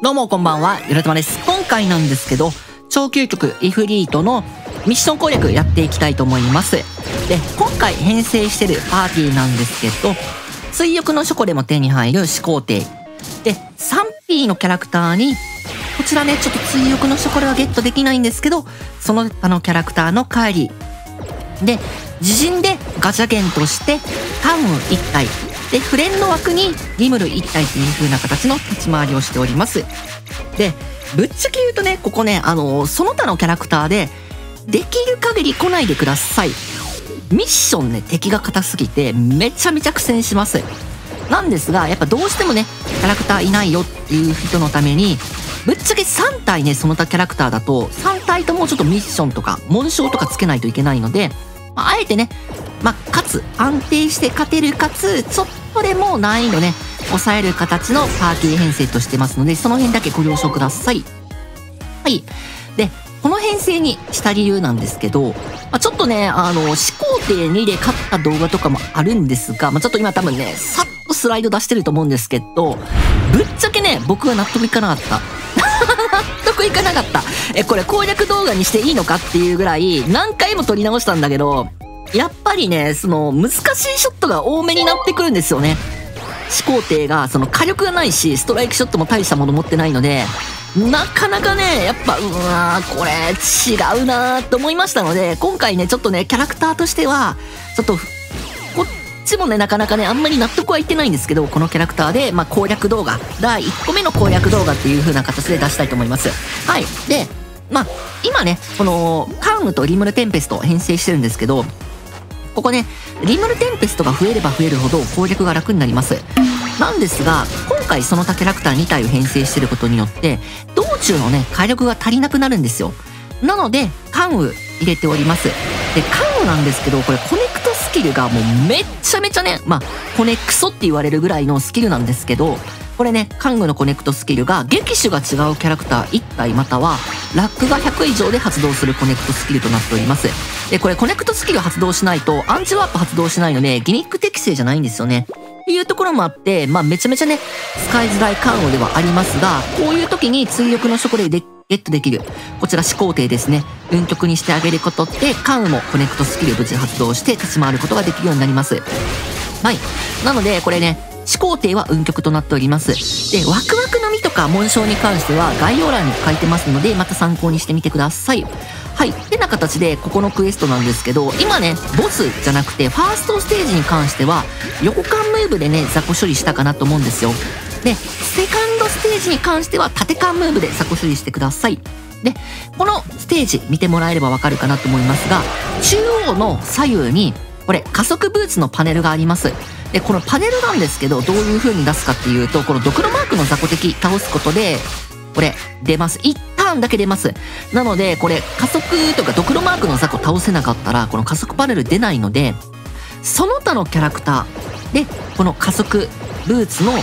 どうもこんばんは、ゆらたまです。今回なんですけど、超究極イフリートのミッション攻略やっていきたいと思います。で、今回編成してるパーティーなんですけど、追憶のショコでも手に入る始皇帝。で、3P のキャラクターに、こちらね、ちょっと追憶のショコレはゲットできないんですけど、その他のキャラクターの帰り。で、自陣でガチャ券として、タウン1体。で、フレンド枠にリムル1体っていう風な形の立ち回りをしております。で、ぶっちゃけ言うとね、ここね、その他のキャラクターで、できる限り来ないでください。ミッションね、敵が硬すぎて、めちゃめちゃ苦戦します。なんですが、やっぱどうしてもね、キャラクターいないよっていう人のために、ぶっちゃけ3体ね、その他キャラクターだと、3体ともちょっとミッションとか、紋章とかつけないといけないので、あえてね、かつ、安定して勝てるかつ、ちょっとでも難易度ね、抑える形のパーティー編成としてますので、その辺だけご了承ください。はい。で、この編成にした理由なんですけど、ちょっとね、始皇帝2で勝った動画とかもあるんですが、ちょっと今多分ね、さっとスライド出してると思うんですけど、ぶっちゃけね、僕は納得いかなかった。納得いかなかった。これ攻略動画にしていいのかっていうぐらい、何回も撮り直したんだけど、やっぱりね、難しいショットが多めになってくるんですよね。始皇帝が、火力がないし、ストライクショットも大したもの持ってないので、なかなかね、やっぱ、これ、違うなーと思いましたので、今回ね、ちょっとね、キャラクターとしては、ちょっと、こっちもね、なかなかね、あんまり納得はいってないんですけど、このキャラクターで、攻略動画、第1個目の攻略動画っていう風な形で出したいと思います。はい。で、今ね、この、カウムとリムルテンペスト編成してるんですけど、ここね、リムルテンペストが増えれば増えるほど攻略が楽になります。なんですが、今回その他キャラクター2体を編成してることによって、道中のね、火力が足りなくなるんですよ。なので、カンウ入れております。で、カンウなんですけど、これコネクトスキルがもうめっちゃめちゃね、コネクソって言われるぐらいのスキルなんですけど、これね、カングのコネクトスキルが、撃種が違うキャラクター1体または、ラックが100以上で発動するコネクトスキルとなっております。で、これコネクトスキル発動しないと、アンチワープ発動しないので、ギミック適正じゃないんですよね。っていうところもあって、めちゃめちゃね、使いづらいカングではありますが、こういう時に追憶のショコレでゲットできる、こちら始皇帝ですね。運極にしてあげることで、カングもコネクトスキルを無事発動して立ち回ることができるようになります。はい。なので、これね、始皇帝は運極となっております。で、ワクワクの実とか紋章に関しては概要欄に書いてますので、また参考にしてみてください。はい。ってな形で、ここのクエストなんですけど、今ね、ボスじゃなくて、ファーストステージに関しては、横間ムーブでね、雑魚処理したかなと思うんですよ。で、セカンドステージに関しては、縦間ムーブで雑魚処理してください。で、このステージ見てもらえればわかるかなと思いますが、中央の左右に、これ、加速ブーツのパネルがあります。で、このパネルなんですけど、どういう風に出すかっていうと、このドクロマークの雑魚敵倒すことで、これ、出ます。1ターンだけ出ます。なので、これ、加速とかドクロマークの雑魚倒せなかったら、この加速パネル出ないので、その他のキャラクターで、この加速ブーツの、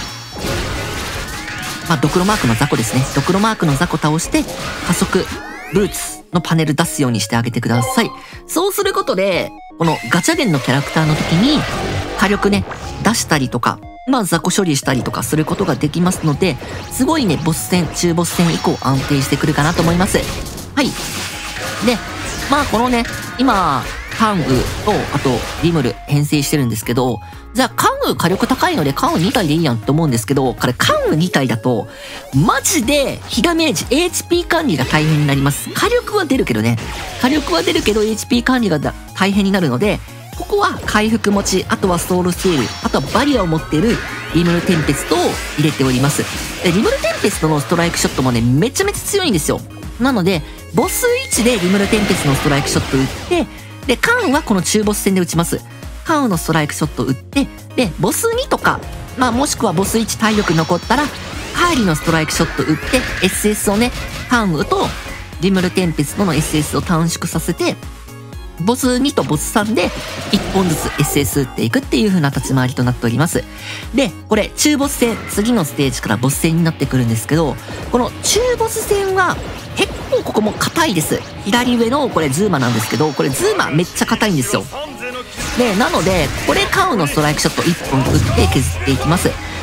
ドクロマークの雑魚ですね。ドクロマークの雑魚倒して、加速ブーツのパネル出すようにしてあげてください。そうすることで、このガチャゲンのキャラクターの時に、火力ね、出したりとか、雑魚処理したりとかすることができますので、すごいね、ボス戦、中ボス戦以降安定してくるかなと思います。はい。で、このね、今、カングと、あと、リムル編成してるんですけど、じゃあ、カング火力高いので、カング2体でいいやんって思うんですけど、これ、カング2体だと、マジで、被ダメージ、HP 管理が大変になります。火力は出るけどね。火力は出るけど、HP 管理が大変になるので、ここは回復持ち、あとはソウルセール、あとはバリアを持っているリムルテンペストを入れております。で、リムルテンペストのストライクショットもね、めちゃめちゃ強いんですよ。なので、ボス1でリムルテンペストのストライクショットを打って、で、カンはこの中ボス戦で打ちます。カンのストライクショットを打って、で、ボス2とか、もしくはボス1体力残ったら、カーリのストライクショットを打って、SS をね、カンとリムルテンペストの SS を短縮させて、ボス2とボス3で1本ずつ SS 打っていくっていう風な立ち回りとなっております。で、これ中ボス戦、次のステージからボス戦になってくるんですけど、この中ボス戦は結構ここも硬いです。左上のこれズーマなんですけど、これズーマめっちゃ硬いんですよ。で、なので、これカウのストライクショット1本打って削っていきます。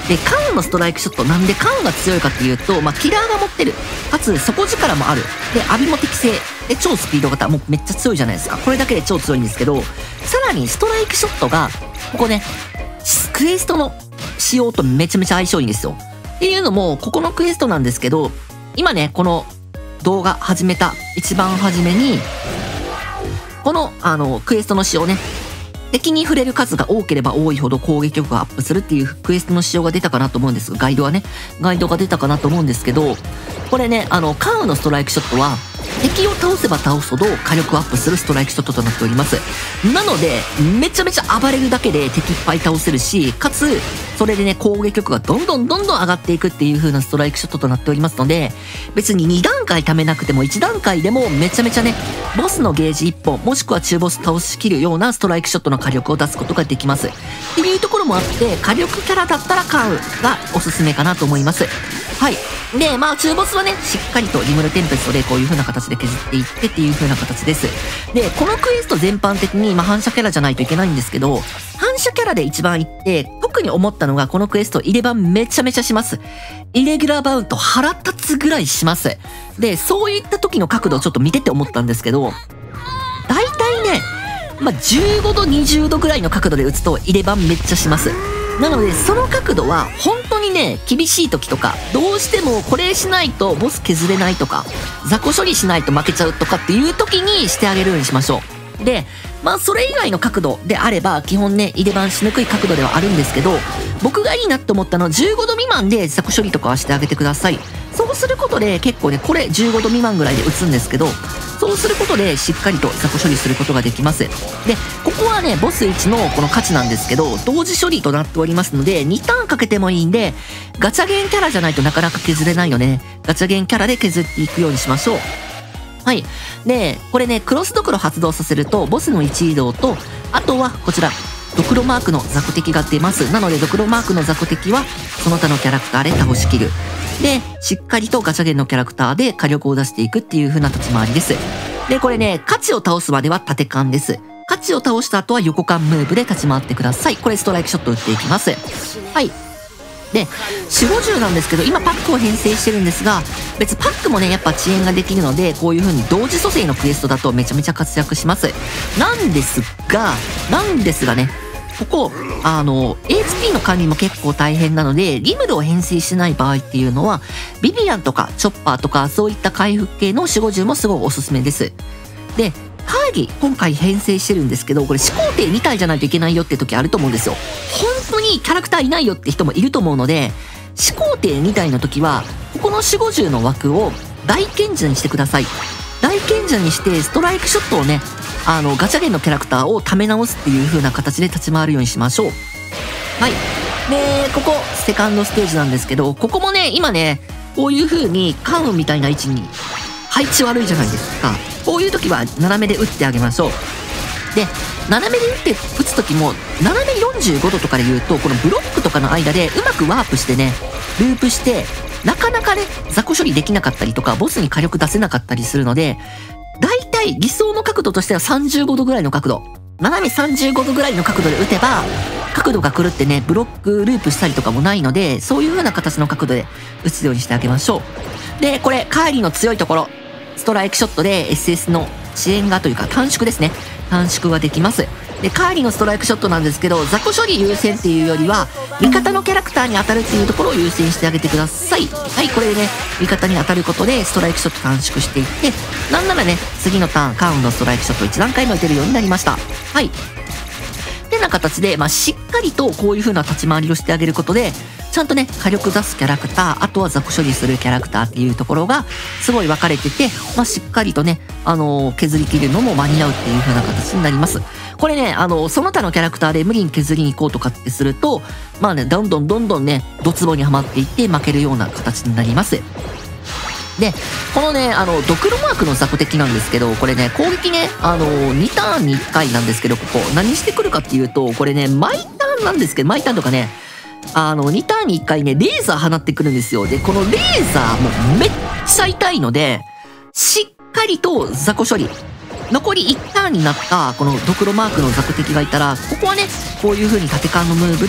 で、カウンのストライクショット、なんでカウンが強いかっていうと、キラーが持ってる。かつ、底力もある。で、浴びも適正。で、超スピード型。もうめっちゃ強いじゃないですか。これだけで超強いんですけど、さらにストライクショットが、ここね、クエストの仕様とめちゃめちゃ相性いいんですよ。っていうのも、ここのクエストなんですけど、今ね、この動画始めた一番初めに、この、クエストの仕様ね、敵に触れる数が多ければ多いほど攻撃力がアップするっていうクエストの仕様が出たかなと思うんですが、ガイドが出たかなと思うんですけど、これね、カウのストライクショットは、敵を倒せば倒すほど火力アップするストライクショットとなっております。なので、めちゃめちゃ暴れるだけで敵いっぱい倒せるし、かつ、それでね、攻撃力がどんどん上がっていくっていう風なストライクショットとなっておりますので、別に2段階貯めなくても1段階でもめちゃめちゃね、ボスのゲージ1本、もしくは中ボス倒しきるようなストライクショットの火力を出すことができます。っていうところもあって、火力キャラだったらカウがおすすめかなと思います。はい。で、中ボスはね、しっかりとリムルテンペストでこういう風な形で削っていってっていう風な形です。で、このクエスト全般的に、反射キャラじゃないといけないんですけど、反射キャラで一番いって、特に思ったのがこのクエスト入れ番めちゃめちゃします。イレギュラーバウント腹立つぐらいします。で、そういった時の角度をちょっと見てて思ったんですけど、大体ね、15度、20度ぐらいの角度で打つと入れ番めっちゃします。なので、その角度は本当にね、厳しい時とか、どうしてもこれしないとボス削れないとか、雑魚処理しないと負けちゃうとかっていう時にしてあげるようにしましょう。で、それ以外の角度であれば、基本ね、入れ番しにくい角度ではあるんですけど、僕がいいなって思ったのは15度未満で雑魚処理とかはしてあげてください。そうすることで結構ね、これ15度未満ぐらいで打つんですけど、そうすることでしっかりと雑魚処理することができます。で、ここはね、ボス1のこの価値なんですけど、同時処理となっておりますので、2ターンかけてもいいんで、ガチャゲンキャラじゃないとなかなか削れないよね。ガチャゲンキャラで削っていくようにしましょう。はい。で、これね、クロスドクロ発動させると、ボスの位置移動と、あとはこちら、ドクロマークの雑魚敵が出ます。なので、ドクロマークの雑魚敵は、その他のキャラクターで倒しきる。で、しっかりとガチャゲンのキャラクターで火力を出していくっていう風な立ち回りです。で、これね、価値を倒すまでは縦勘です。価値を倒した後は横勘ムーブで立ち回ってください。これストライクショット打っていきます。はい。で、4、50なんですけど、今パックを編成してるんですが、別にパックもね、やっぱ遅延ができるので、こういう風に同時蘇生のクエストだとめちゃめちゃ活躍します。なんですがね、ここ、HP の管理も結構大変なので、リムルを編成しない場合っていうのは、ビビアンとかチョッパーとかそういった回復系の4、50もすごいおすすめです。で、会議、今回編成してるんですけど、これ始皇帝2体じゃないといけないよって時あると思うんですよ。本当にキャラクターいないよって人もいると思うので、始皇帝2体の時は、ここの4、50の枠を大賢者にしてください。大賢者にしてストライクショットをね、ガチャゲンのキャラクターを溜め直すっていう風な形で立ち回るようにしましょう。はい。で、ここ、セカンドステージなんですけど、ここもね、今ね、こういう風にカウンみたいな位置に配置悪いじゃないですか。こういう時は斜めで打ってあげましょう。で、斜めで打つ時も、斜め45度とかで言うと、このブロックとかの間でうまくワープしてね、ループして、なかなかね、雑魚処理できなかったりとか、ボスに火力出せなかったりするので、だいたい理想の角度としては35度ぐらいの角度。斜め35度ぐらいの角度で打てば、角度が狂ってね、ブロックループしたりとかもないので、そういう風な形の角度で打つようにしてあげましょう。で、これ、カーリーの強いところ、ストライクショットで SS の遅延がというか短縮ですね。短縮ができます。で、カーリーのストライクショットなんですけど、雑魚処理優先っていうよりは、味方のキャラクターに当たるっていうところを優先してあげてください。はい、これでね、味方に当たることでストライクショット短縮していって、なんならね、次のターン、カウンのストライクショット1段階も打てるようになりました。はい。ってな形で、しっかりとこういう風な立ち回りをしてあげることで、ちゃんとね、火力出すキャラクター、あとは雑魚処理するキャラクターっていうところが、すごい分かれてて、しっかりとね、削り切るのも間に合うっていう風な形になります。これね、その他のキャラクターで無理に削りに行こうとかってすると、どんどんね、ドツボにはまっていって負けるような形になります。で、このね、ドクロマークの雑魚敵なんですけど、これね、攻撃ね、2ターンに1回なんですけど、ここ、何してくるかっていうと、これね、毎ターンなんですけど、毎ターンとかね、2ターンに1回ね、レーザー放ってくるんですよ。で、このレーザーもめっちゃ痛いので、しっかりと雑魚処理。残り1ターンになった、このドクロマークの雑魚敵がいたら、ここはね、こういう風に縦勘のムーブで、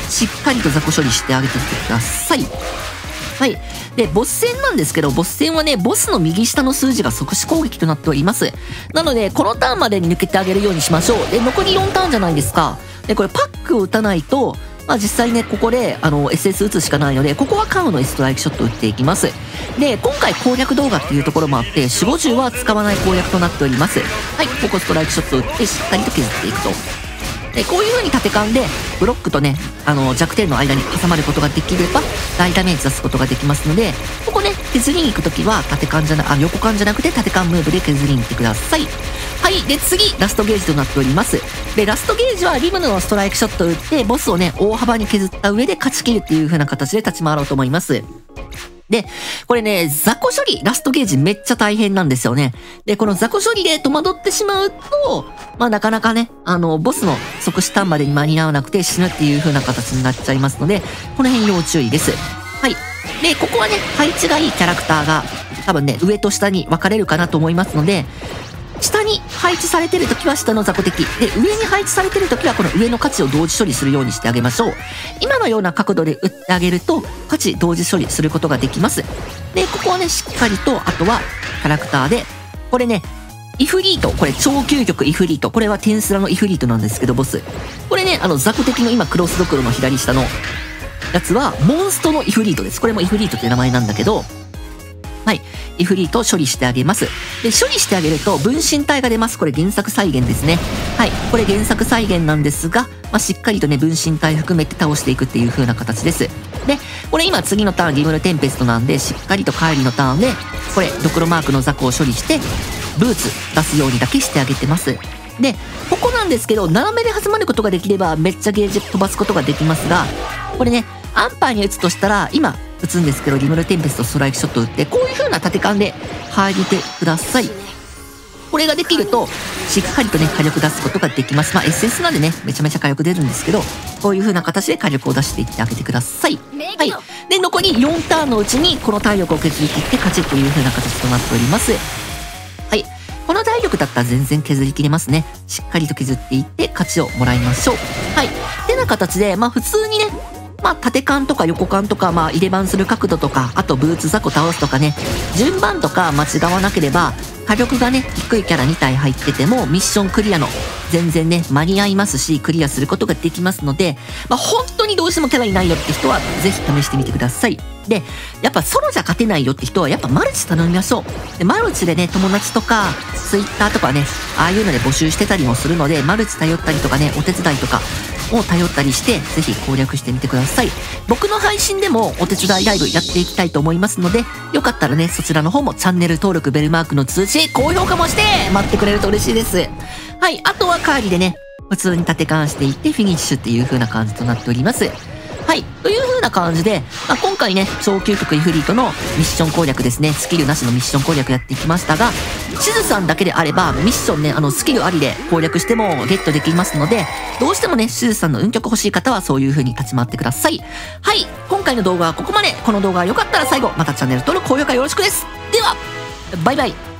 しっかりと雑魚処理してあげてきてください。はい。で、ボス戦なんですけど、ボス戦はね、ボスの右下の数字が即死攻撃となっております。なので、このターンまでに抜けてあげるようにしましょう。で、残り4ターンじゃないですか。で、これパックを打たないと、まあ実際ね、ここで、SS 打つしかないので、ここはカウのストライクショット打っていきます。で、今回攻略動画っていうところもあって、4、50は使わない攻略となっております。はい、ここストライクショット打ってしっかりと削っていくと。で、こういう風に縦勘で、ブロックとね、弱点の間に挟まることができれば、大ダメージ出すことができますので、ここね、削りに行くときは、横勘じゃなくて縦勘ムーブで削りに行ってください。はい。で、次、ラストゲージとなっております。で、ラストゲージはリムのストライクショットを打って、ボスをね、大幅に削った上で勝ち切るっていう風な形で立ち回ろうと思います。で、これね、雑魚処理、ラストゲージめっちゃ大変なんですよね。で、この雑魚処理で戸惑ってしまうと、まあなかなかね、ボスの即死ターンまでに間に合わなくて死ぬっていう風な形になっちゃいますので、この辺要注意です。はい。で、ここはね、配置がいいキャラクターが、多分ね、上と下に分かれるかなと思いますので、下に配置されてるときは下の雑魚敵。で、上に配置されてるときはこの上の価値を同時処理するようにしてあげましょう。今のような角度で打ってあげると、価値同時処理することができます。で、ここはね、しっかりと、あとは、キャラクターで、これね、イフリート。これ超究極イフリート。これはテンスラのイフリートなんですけど、ボス。これね、雑魚敵の今クロスドクロの左下のやつは、モンストのイフリートです。これもイフリートって名前なんだけど、はい。イフリートを処理してあげます。で、処理してあげると分身体が出ます。これ原作再現ですね。はい。これ原作再現なんですが、まあ、しっかりとね、分身体含めて倒していくっていう風な形です。で、これ今次のターンリムルテンペストなんで、しっかりと帰りのターンで、これ、ドクロマークの雑魚を処理して、ブーツ出すようにだけしてあげてます。で、ここなんですけど、斜めで挟まることができれば、めっちゃゲージ飛ばすことができますが、これね、アンパーに打つとしたら、今、打つんですけど、リムルテンペストストライクショット打って、こういう風な縦感で入れてください。これができると、しっかりとね、火力出すことができます。まあ、SS なんでね、めちゃめちゃ火力出るんですけど、こういう風な形で火力を出していってあげてください。はい。で、残り4ターンのうちに、この体力を削り切って勝ちという風な形となっております。はい。この体力だったら全然削り切れますね。しっかりと削っていって勝ちをもらいましょう。はい。ってな形で、まあ普通にね、まあ縦勘とか横勘とか、まあ入れ番する角度とか、あとブーツ雑魚倒すとかね、順番とか間違わなければ、火力がね、低いキャラ2体入ってても、ミッションクリアの全然ね、間に合いますし、クリアすることができますので、まあ本当にどうしてもキャラいないよって人は、ぜひ試してみてください。で、やっぱソロじゃ勝てないよって人は、やっぱマルチ頼みましょう。で、マルチでね、友達とか、ツイッターとかね、ああいうので募集してたりもするので、マルチ頼ったりとかね、お手伝いとかを頼ったりして、ぜひ攻略してみてください。僕の配信でもお手伝いライブやっていきたいと思いますので、よかったらね、そちらの方もチャンネル登録、ベルマークの通知、高評価もして待ってくれると嬉しいです。はい、あとは帰りでね、普通に縦勘していってフィニッシュっていう風な感じとなっております。はい。という風な感じで、まあ、今回ね、超究極イフリートのミッション攻略ですね。スキルなしのミッション攻略やっていきましたが、地図さんだけであれば、ミッションね、スキルありで攻略してもゲットできますので、どうしてもね、地図さんの運曲欲しい方はそういう風に立ち回ってください。はい。今回の動画はここまで。この動画が良かったら最後、またチャンネル登録、高評価よろしくです。では、バイバイ。